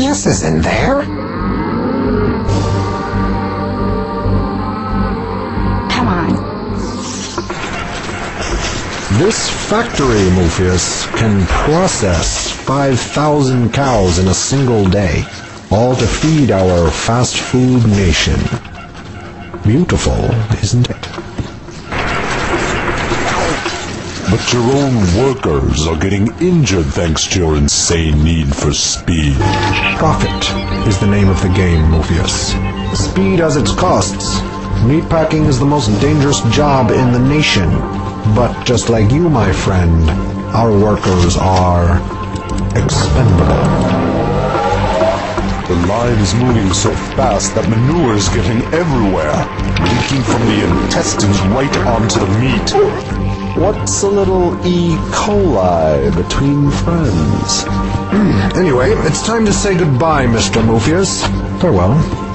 Morpheus is in there? Come on. This factory, Morpheus, can process 5,000 cows in a single day, all to feed our fast food nation. Beautiful, isn't it? But your own workers are getting injured thanks to your insane need for speed. Profit is the name of the game, Morpheus. Speed has its costs. Meatpacking is the most dangerous job in the nation. But just like you, my friend, our workers are expendable. The line is moving so fast that manure is getting everywhere, leaking from the intestines right onto the meat. What's a little E. coli between friends? Anyway, it's time to say goodbye, Mr. Morpheus. Farewell.